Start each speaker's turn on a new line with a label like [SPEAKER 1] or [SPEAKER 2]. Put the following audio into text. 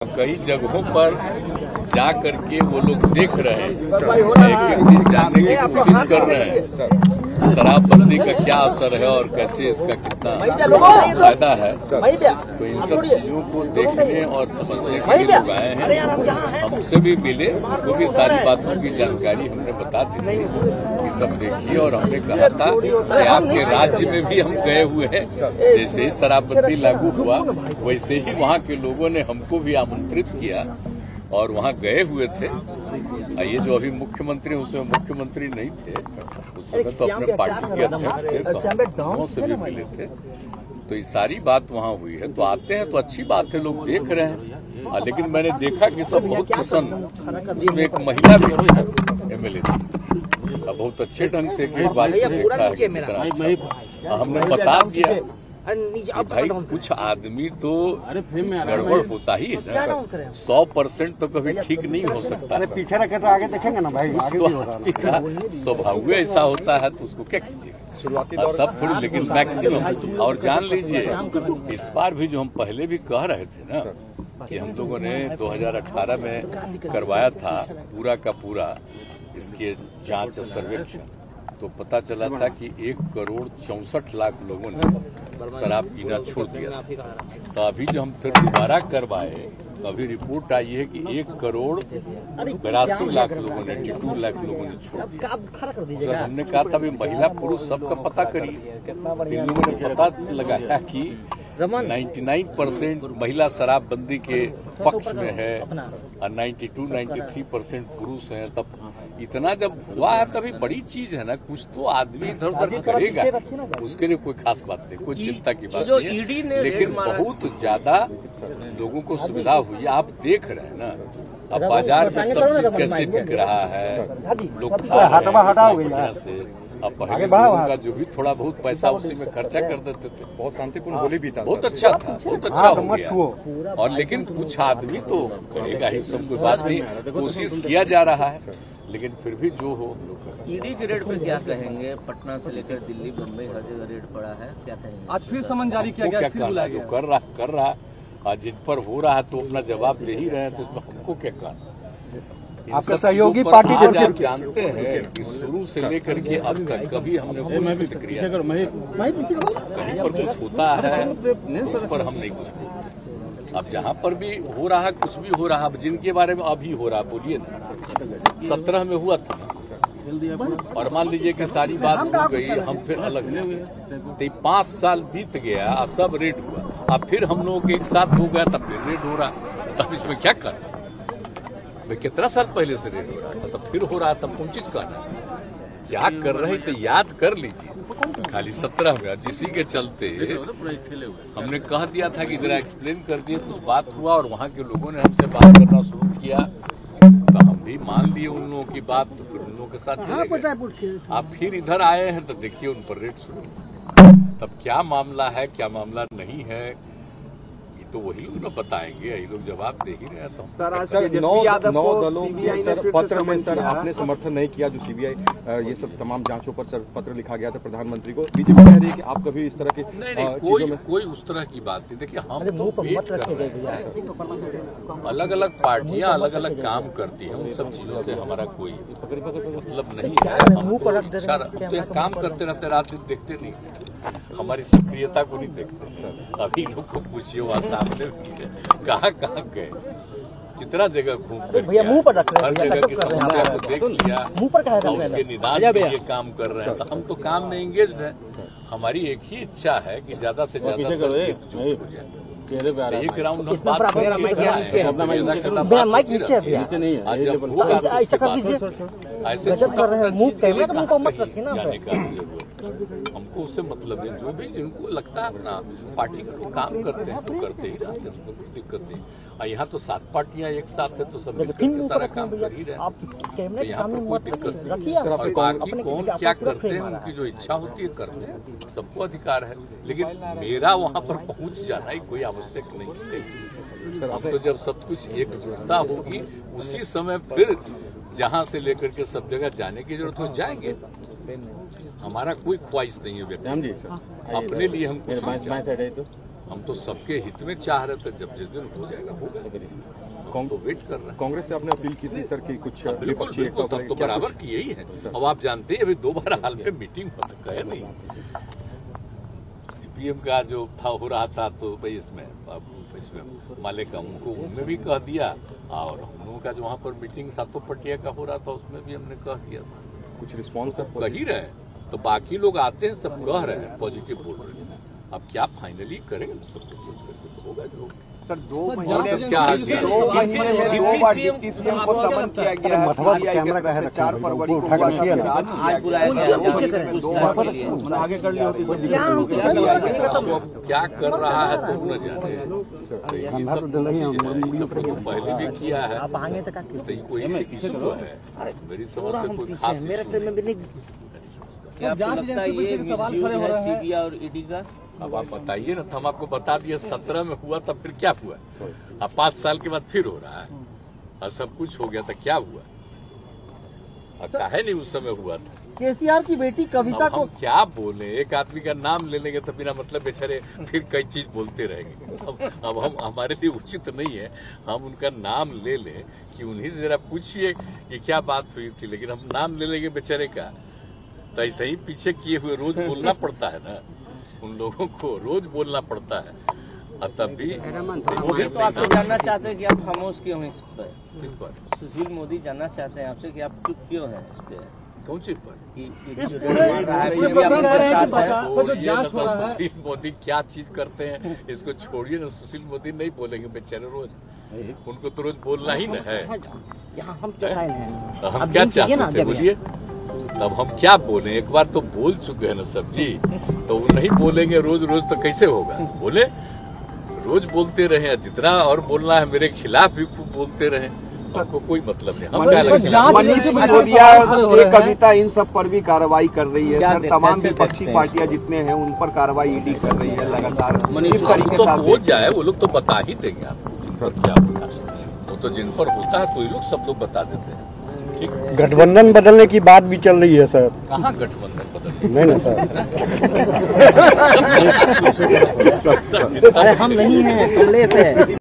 [SPEAKER 1] कई जगहों पर जा करके वो लोग देख रहे हैं, एक चीज जानने की कोशिश कर रहे हैं शराबबंदी का क्या असर है और कैसे इसका कितना फायदा है। तो इन सब चीजों को देखने और समझने के लिए लोग आए हैं। हमसे भी मिले, क्योंकि सारी बातों की जानकारी हमने बता दी थी कि सब देखिए। और हमने कहा था कि आपके राज्य में भी हम गए हुए हैं, जैसे ही शराबबंदी लागू हुआ वैसे ही वहाँ के लोगों ने हमको भी आमंत्रित किया और वहाँ गए हुए थे। ये जो अभी मुख्यमंत्री, उसमें मुख्यमंत्री नहीं थे उस समय, तो अपने पार्टी के अध्यक्ष थे, तो गाँव से भी मिले थे। तो ये सारी बात वहाँ हुई है। तो आते हैं तो अच्छी बात है, लोग देख रहे हैं। लेकिन मैंने देखा कि सब बहुत प्रसन्न, उसमें एक महिला भी एमएलए थी, बहुत अच्छे ढंग से एक बात देखा है। हमने बता दिया भाई कुछ आदमी तो गड़बड़ होता ही है ना, 100% तो कभी ठीक नहीं हो सकता।
[SPEAKER 2] अरे पीछे रखे तो आगे देखेंगे ना भाई,
[SPEAKER 1] तो स्वभाव ऐसा होता है तो उसको क्या कीजिएगा, सब थोड़ी। लेकिन मैक्सिमम, और जान लीजिए इस बार भी जो हम पहले भी कह रहे थे ना कि हम लोगों ने 2018 में करवाया था पूरा का पूरा इसके जांच सर्वेक्षण, तो पता चला था कि 1,64,00,000 लोगों ने शराब पीना छोड़ दिया। तो अभी जो हम फिर दोबारा करवाए तो अभी रिपोर्ट आई है कि 1,82,00,000 लोगों ने, 82 लाख लोगों ने छोड़ दिया। तो हमने कहा था महिला पुरुष सबका पता करिए। इन लोगों ने पता लगाया कि 99% महिला शराबबंदी के पक्ष में है और 92-93% पुरुष हैं। तब इतना जब हुआ है तभी बड़ी चीज है ना, कुछ तो आदमी इधर उधर करेगा, उसके लिए कोई खास बात नहीं, कोई चिंता की बात नहीं है। लेकिन बहुत ज्यादा लोगों को सुविधा हुई, आप देख रहे हैं ना। अब बाजार में सब चीज कैसे बिक रहा है, लोग खा रहे हैं से। अब पहले लोगों का जो भी थोड़ा बहुत पैसा उसी में खर्चा कर देते थे।
[SPEAKER 2] बहुत शांतिपूर्ण होली भी था,
[SPEAKER 1] बहुत अच्छा था, बहुत अच्छा हो गया। और लेकिन कुछ आदमी तो करेगा ही, सब कोई बात नहीं, कोशिश किया जा रहा है। लेकिन फिर भी जो हो।
[SPEAKER 3] ईडी के रेड पे क्या कहेंगे? पटना से लेकर दिल्ली, बम्बई हर जगह रेड पड़ा है, क्या कहेंगे?
[SPEAKER 4] आज फिर समन जारी किया गया,
[SPEAKER 1] क्या कहना, जो कर रहा आज जिन पर हो रहा है तो अपना जवाब दे ही रहे हैं, तो इसमें हमको क्या कहना।
[SPEAKER 2] आपका सहयोगी पार्टी
[SPEAKER 1] आज आप जानते हैं कि शुरू से लेकर के अब तक कभी हमने कोई प्रतिक्रिया कहीं पर कुछ होता है तो उस पर हम नहीं कुछ बोलते। अब जहाँ पर भी हो रहा है, कुछ भी हो रहा है, जिनके बारे में अभी हो रहा, बोलिए ना 17 में हुआ था और मान लीजिए कि सारी बात हो गई, हम फिर अलग तो 5 साल बीत गया, सब रेड हुआ, अब फिर हम लोगों के एक साथ हो गया, तब फिर रेड हो रहा, तब इसमें क्या करना। भाई कितना साल पहले से रेड हो रहा था, तब फिर हो रहा, तब कौन चीज करना। क्या कर रहे तो याद कर लीजिए। खाली 17 में जिसी के चलते हमने कह दिया था कि जरा एक्सप्लेन कर दिए, कुछ बात हुआ और वहाँ के लोगों ने हमसे बात करना शुरू किया, तो हम भी मान लिए उन लोगों की बात, तो फिर उन लोगों के साथ चले गए। आप फिर इधर आए हैं तो देखिए उन पर रेड शुरू। तब क्या मामला है, क्या मामला नहीं है, तो वही लोग बताएंगे, यही लोग जवाब दे ही रहे। तो
[SPEAKER 2] सर 9 दलों के सर पत्र में सर आपने समर्थन नहीं किया, जो सीबीआई ये सब तमाम जांचों पर सर पत्र लिखा गया था प्रधानमंत्री को। बीजेपी कह रही है कि आप कभी इस तरह की
[SPEAKER 1] नहीं, कोई उस तरह की बात नहीं। देखिए हम तो वेट कर रहे हैं, अलग अलग पार्टियां अलग अलग काम करती हैं, उन सब चीजों से हमारा कोई मतलब नहीं है। हम काम करते रहते, रात दिन देखते नहीं, हमारी सक्रियता को नहीं देखते। अभी लोग को पूछिए वहाँ सामने भी है, कहाँ गए, कितना जगह घूम भैया, मुंह पर रख रहे हैं, हर जगह की समस्या को देख लिया, मुंह पर कहा उसके निदान के लिए काम कर रहे हैं। तो हम तो काम में एंगेज हैं। हमारी एक ही इच्छा है कि ज्यादा से ज्यादा एकजुट हो जाए। एक राउंड हम बात ऐसे हमको उससे मतलब है। जो भी जिनको लगता है अपना पार्टी का तो काम करते हैं तो करते ही रहते हैं, उसमें कोई दिक्कत नहीं। और यहाँ तो 7 पार्टियां एक साथ है तो सब मिलकर सारा काम कर ही रहे हैं, तो यहाँ पर कोई दिक्कत नहीं। और बाकी कौन क्या करते हैं, उनकी जो इच्छा होती है करते हैं, सबको अधिकार है। लेकिन मेरा वहाँ पर पहुँच जाना ही कोई आवश्यक नहीं है। हम तो जब सब कुछ एकजुटता होगी उसी समय फिर जहाँ से लेकर के सब जगह जाने की जरूरत हो जाएंगे। हमारा कोई ख्वाहिश नहीं है व्यक्ति, अपने लिए हम कुछ हम तो सबके हित में चाह रहे थे, जब जिस दिन हो जाएगा होगा, तो वेट कर रहे हैं।
[SPEAKER 2] कांग्रेस से आपने अपील की थी सर कि कुछ
[SPEAKER 1] बिल्कुल बिल्कुल, तब तो बराबर किए ही है। अब आप जानते हैं अभी 2 बार हाल में मीटिंग है नहीं, सीपीएम का जो था हो रहा था, तो भाई इसमें माले का उनमें भी कह दिया, और हम लोगों का जो वहाँ पर मीटिंग सातों पटिया का हो रहा था उसमें भी हमने कह दिया था।
[SPEAKER 2] कुछ रिस्पॉन्स
[SPEAKER 1] कह ही रहे हैं, तो बाकी लोग आते हैं सब कह रहे हैं, पॉजिटिव बोल रहे हैं। अब क्या फाइनली करेंगे सब कुछ सोच करके तो होगा जो
[SPEAKER 4] सर। 2
[SPEAKER 1] क्या
[SPEAKER 4] महीने में 2 बार डिप्टी सीएम को समन किया गया है। 4 फरवरी को आज बुलाया गया, आगे कर लिया होती
[SPEAKER 1] क्या कर रहा है तो न जाने, ये सब तो पहले भी किया है, तो कोई इशू है मेरी समझ से कोई खास
[SPEAKER 3] क्या आपको लगता है ये मिसयूज है सीबीआई और ईडी का?
[SPEAKER 1] अब आप बताइए ना, तो हम आपको बता दिए 17 में हुआ था, फिर क्या हुआ? अब 5 साल के बाद फिर हो रहा है, और सब कुछ हो गया था, क्या हुआ? अब काहे नहीं उस समय हुआ था?
[SPEAKER 5] केसीआर की बेटी कविता को
[SPEAKER 1] क्या बोले, एक आदमी का नाम ले लेंगे तो बिना मतलब बेचारे फिर कई चीज बोलते रहेंगे। अब हम हमारे लिए उचित नहीं है हम उनका नाम ले लें कि उन्हीं से जरा पूछिए कि क्या बात हुई थी, लेकिन हम नाम ले लेंगे बेचारे का, तो ऐसे ही पीछे किए हुए रोज बोलना पड़ता है ना, उन लोगों को रोज बोलना पड़ता है, और तब भी
[SPEAKER 3] तो आपसे जानना चाहते हैं कि आप खामोश क्यों हैं इस पर?
[SPEAKER 1] किस पर?
[SPEAKER 3] सुशील मोदी जानना चाहते हैं आपसे कि आप चुप क्यों हैं इस पे?
[SPEAKER 1] कौन सी पर? सुशील मोदी क्या चीज करते हैं इसको छोड़िए ना, सुशील मोदी नहीं बोलेंगे बेचारे रोज, उनको तो रोज बोलना ही ना है। हम क्या चाहते थे बोलिए, तब हम क्या बोले? एक बार तो बोल चुके हैं ना सब जी, तो वो नहीं बोलेंगे रोज रोज तो कैसे होगा? बोले रोज बोलते रहे, जितना और बोलना है मेरे खिलाफ भी खूब बोलते रहे, हमको कोई मतलब नहीं। हम क्या
[SPEAKER 4] मनीष सिसोदिया, कविता, इन सब पर भी कार्रवाई कर रही है सर। तमाम विपक्षी पार्टियां जितने हैं उन पर कार्रवाई ईडी कर रही है लगातार।
[SPEAKER 1] तो हो जाए, वो लोग तो बता ही देंगे आपको, क्या बता सकते, वो तो जिन पर होता है तो ये लोग सब लोग बता देते हैं।
[SPEAKER 5] गठबंधन बदलने की बात भी चल रही है सर।
[SPEAKER 1] कहाँ गठबंधन बदल?
[SPEAKER 5] नहीं ना सर। अरे हम नहीं हैं, कमलेश है।